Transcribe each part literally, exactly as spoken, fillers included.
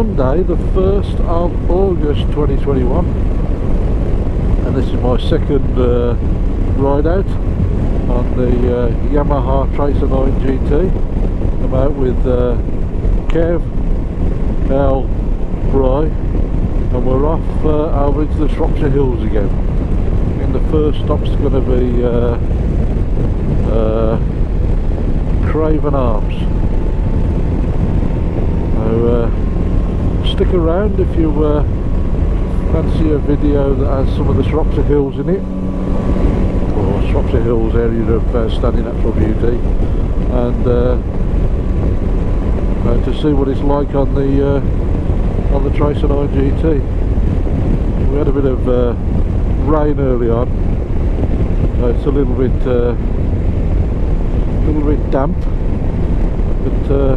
Sunday, the first of August twenty twenty-one, and this is my second uh, ride out on the uh, Yamaha Tracer nine G T. I'm out with uh, Kev, Al, Bry, and we're off uh, over into the Shropshire Hills again. And the first stop's going to be uh, uh, Craven Arms. So uh, stick around if you uh, fancy a video that has some of the Shropshire Hills in it, or Shropshire Hills area of uh, stunning natural beauty, and uh, uh, to see what it's like on the uh, on the Tracer nine G T. We had a bit of uh, rain early on, so it's a little bit uh, a little bit damp, but uh,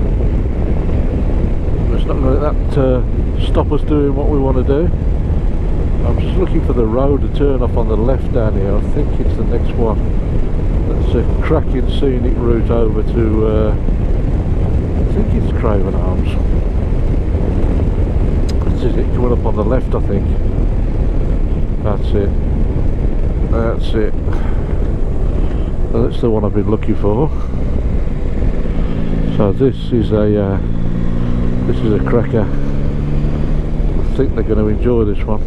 it's not going to let that uh, stop us doing what we want to do. I'm just looking for the road to turn off on the left down here. I think it's the next one. That's a cracking scenic route over to uh, I think it's Craven Arms. This is it, coming up on the left, I think. That's it. That's it. That's the one I've been looking for. So this is a uh, this is a cracker. I think they're going to enjoy this one.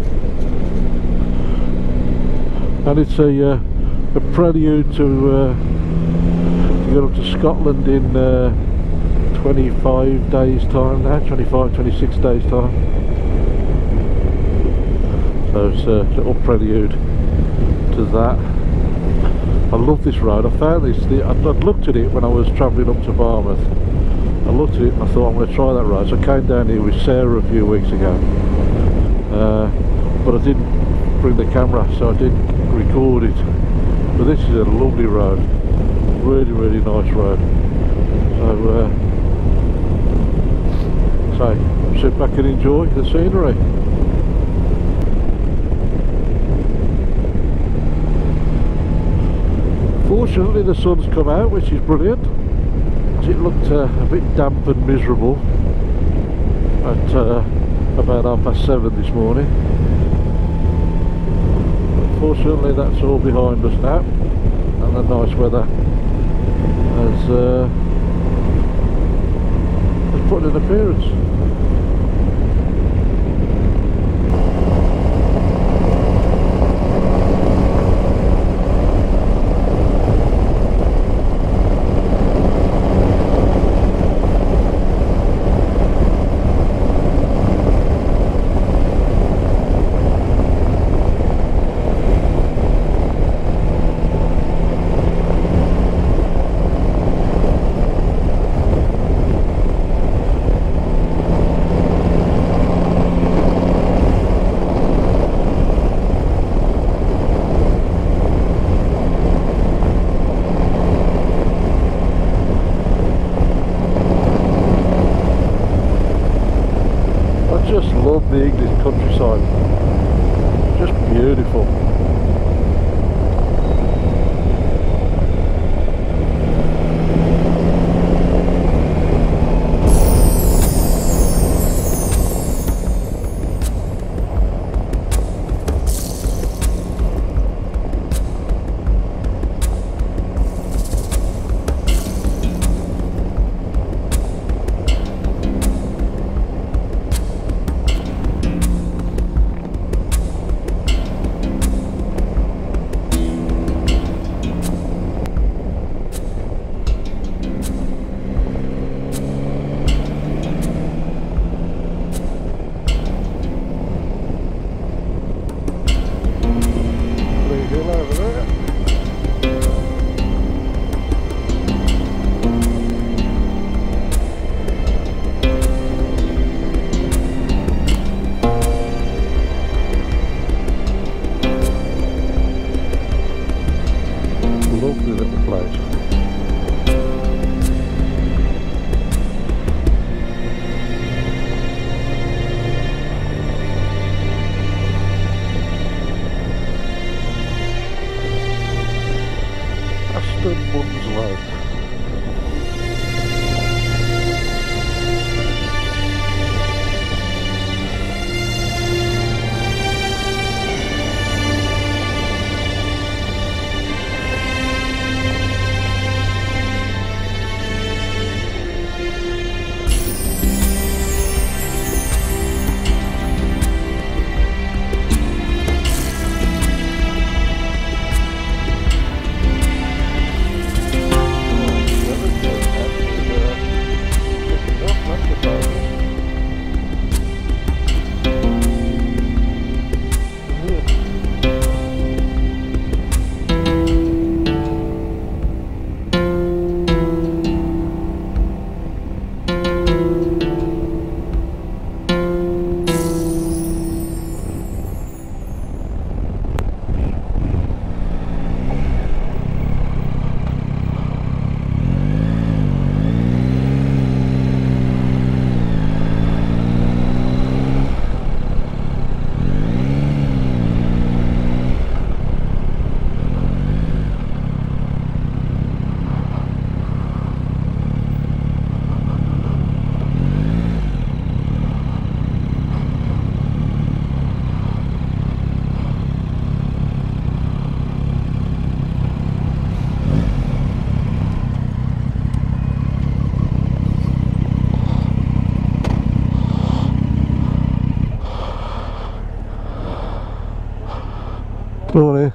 And it's a uh, a prelude to uh, to get up to Scotland in uh, twenty-five days time now, twenty-five, twenty-six days time. So it's a little prelude to that. I love this road. I found this, the, I'd, I'd looked at it when I was travelling up to Barmouth. I looked at it and I thought I'm going to try that road. So I came down here with Sarah a few weeks ago, uh, but I didn't bring the camera, so I didn't record it. But this is a lovely road, really really nice road. So uh, so sit back and enjoy the scenery. Fortunately the sun's come out, which is brilliant. It looked uh, a bit damp and miserable at uh, about half past seven this morning. Fortunately that's all behind us now, and the nice weather has, uh, has put in an appearance. Love the English countryside, just beautiful. Morning.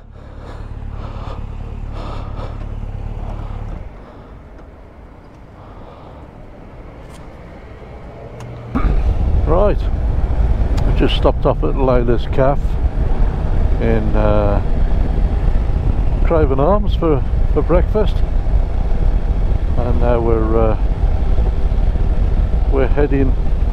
Right, I just stopped off at Layla's Cafe in uh, Craven Arms for, for breakfast, and now we're uh, we're heading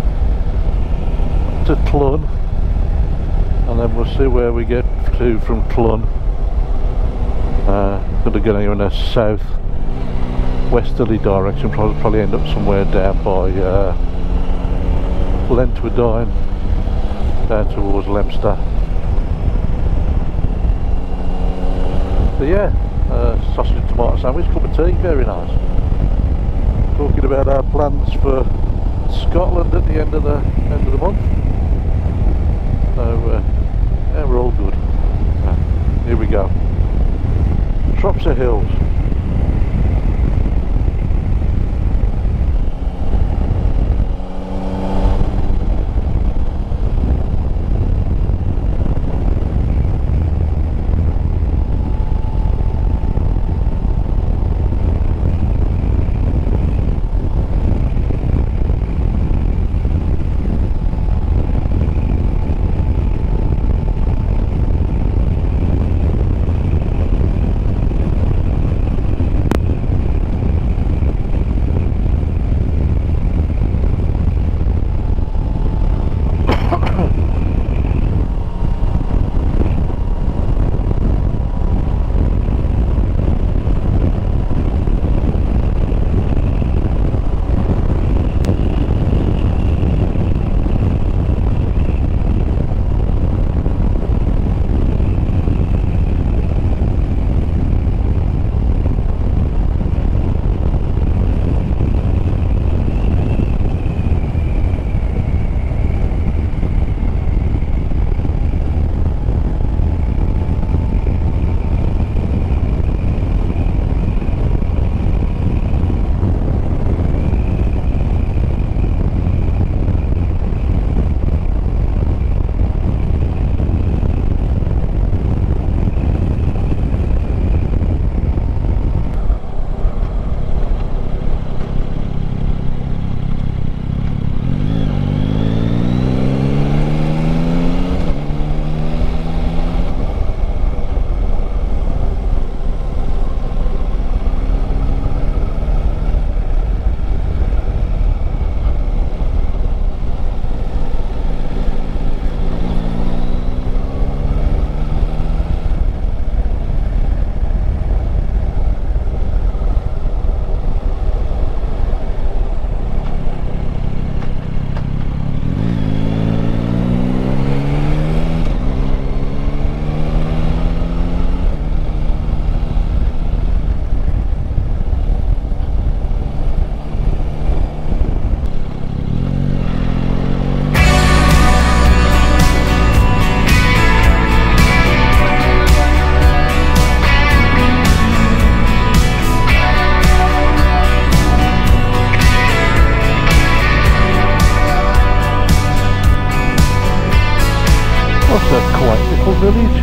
to Clun, and then we'll see where we get to from Clun. Uh, going to go in a south westerly direction, probably, probably end up somewhere down by uh, Lentwardine, down towards Leominster. So yeah, uh, sausage and tomato sandwich, cup of tea, very nice. Talking about our plans for Scotland at the end of the end of the month. So uh, yeah, we're all good. So, here we go. Shropshire Hills. What's a quite little village?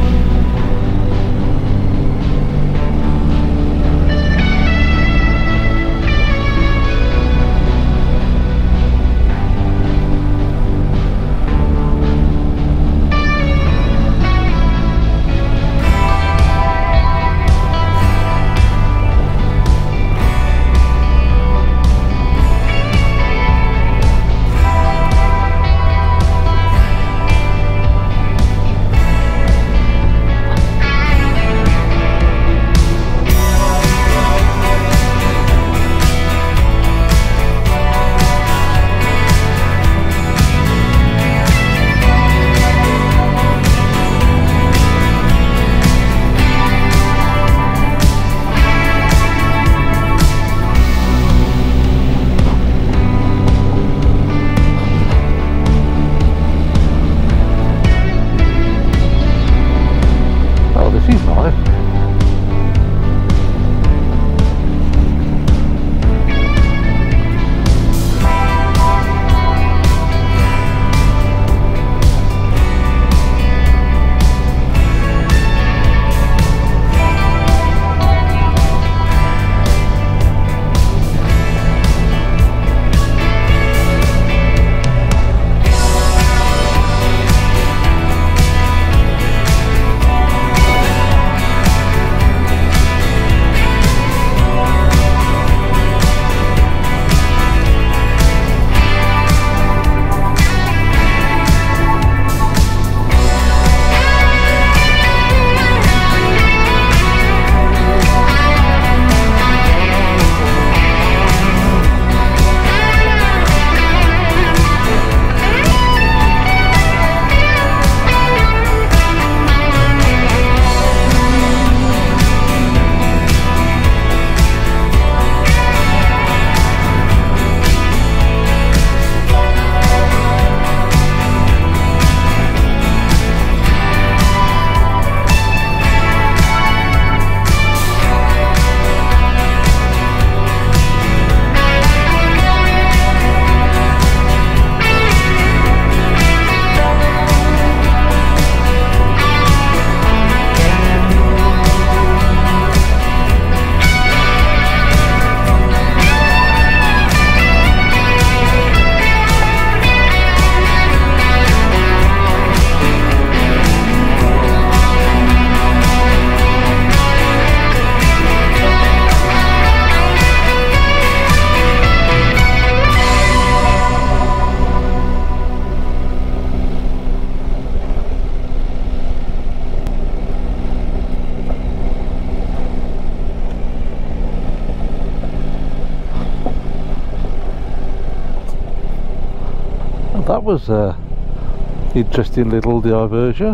That was a interesting little diversion.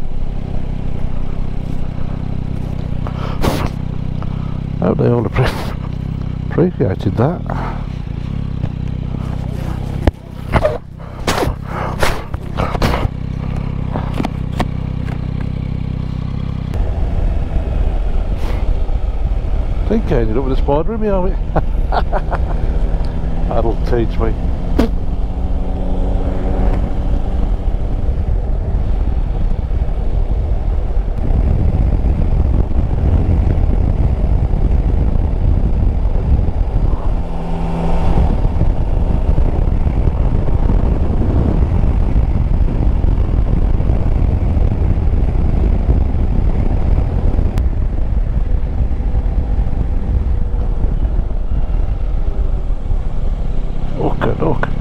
I hope they all appre- appreciated that. I think I ended up with a spider in my helmet. That'll teach me. Look, look.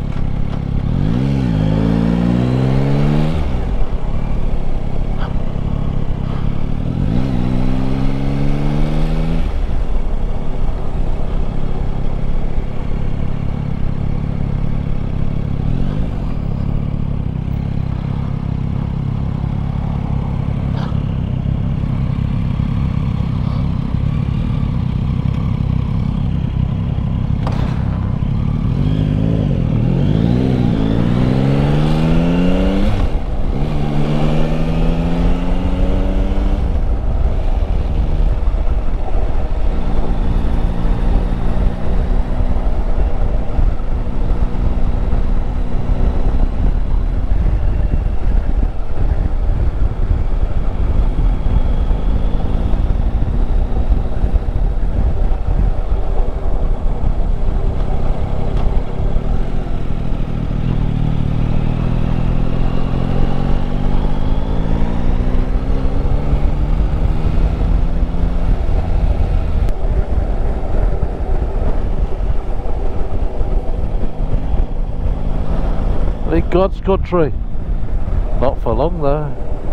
In God's country. Not for long though.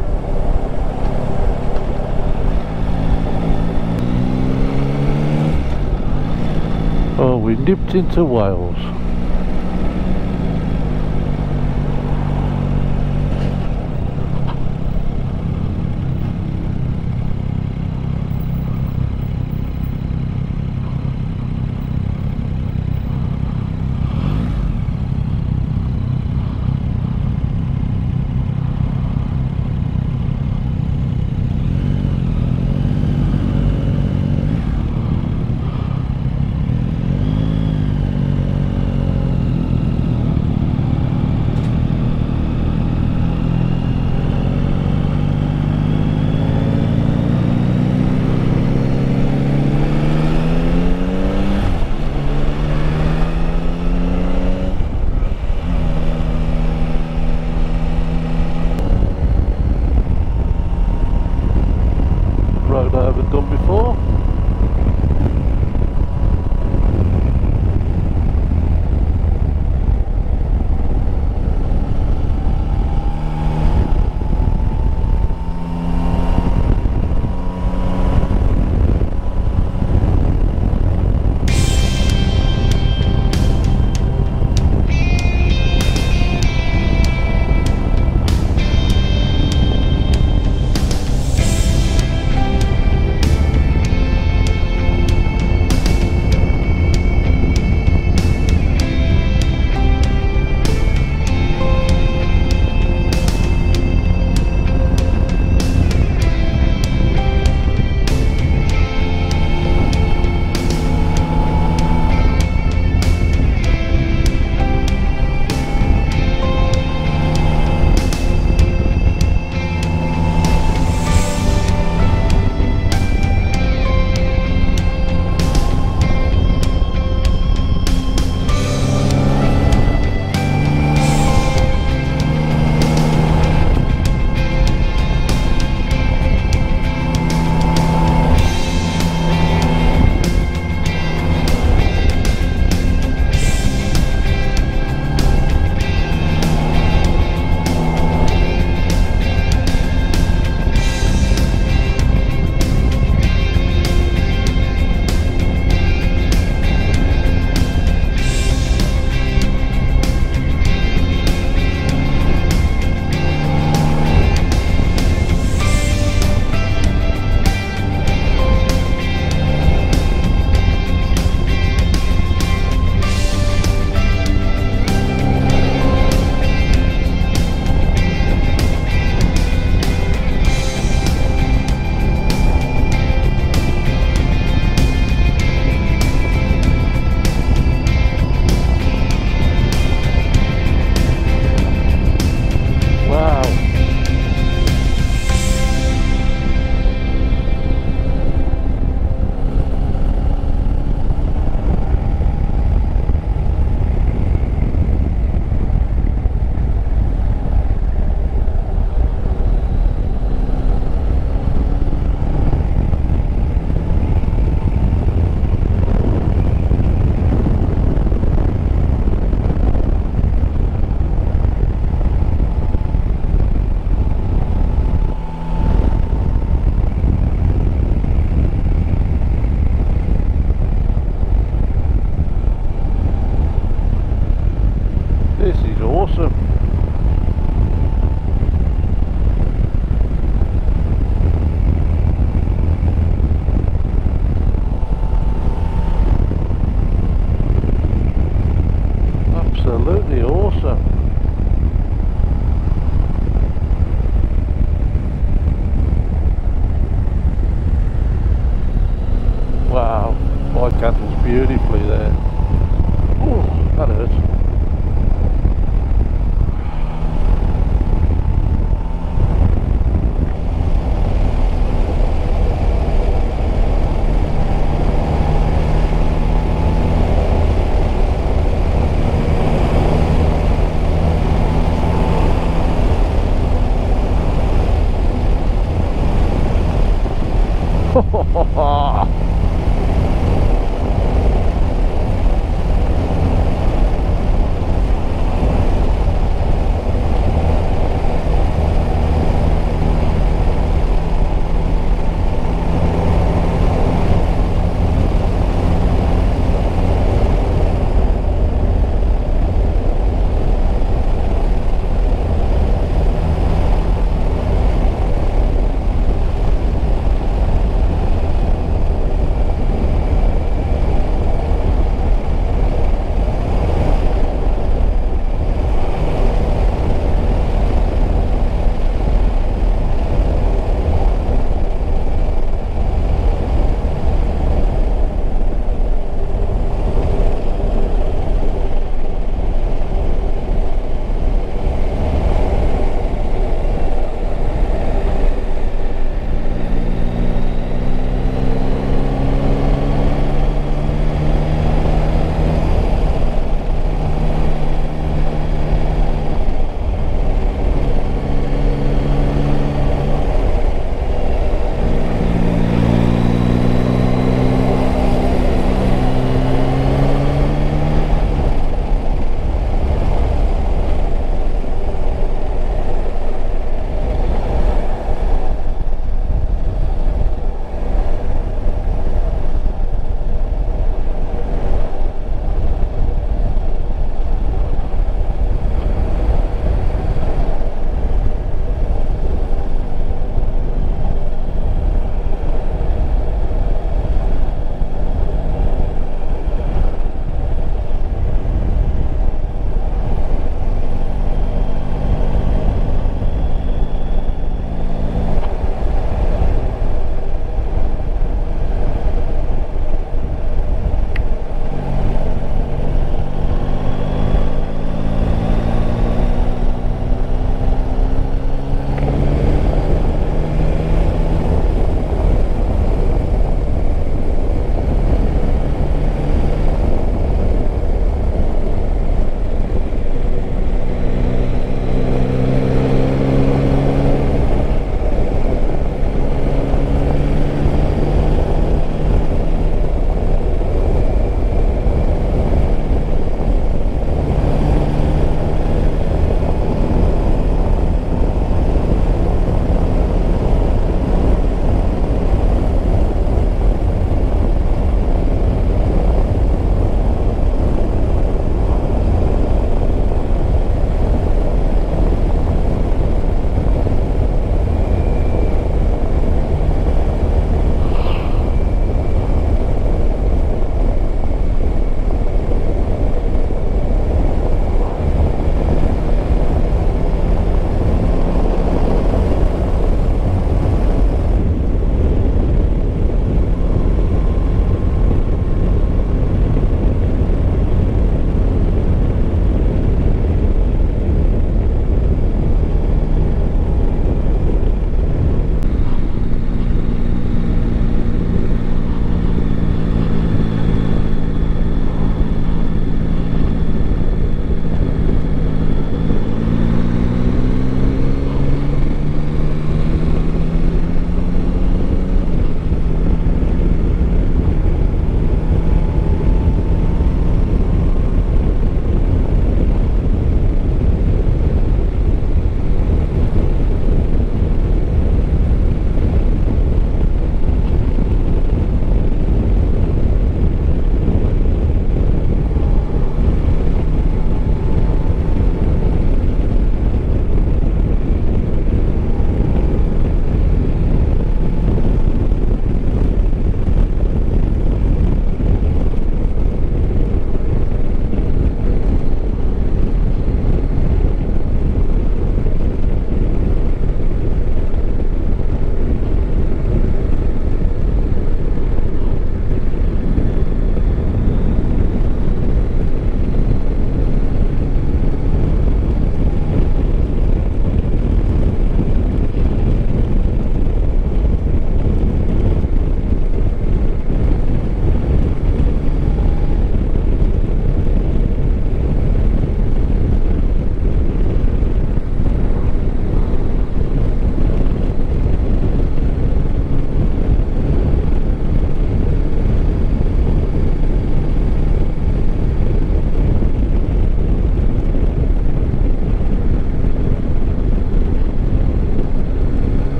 Oh, we nipped into Wales.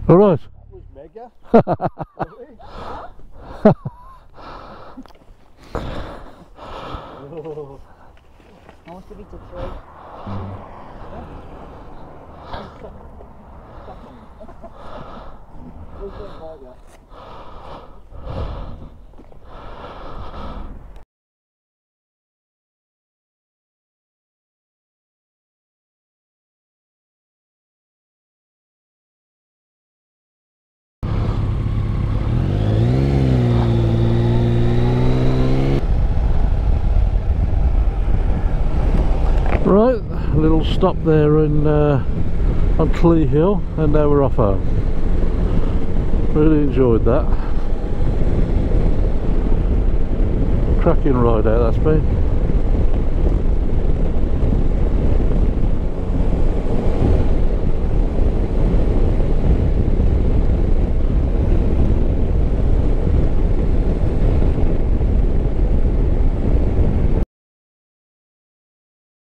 All right. That was mega. Oh. I want to give it a three. Right, a little stop there in uh, on Clee Hill, and now we're off home. Really enjoyed that. Cracking ride out that's been.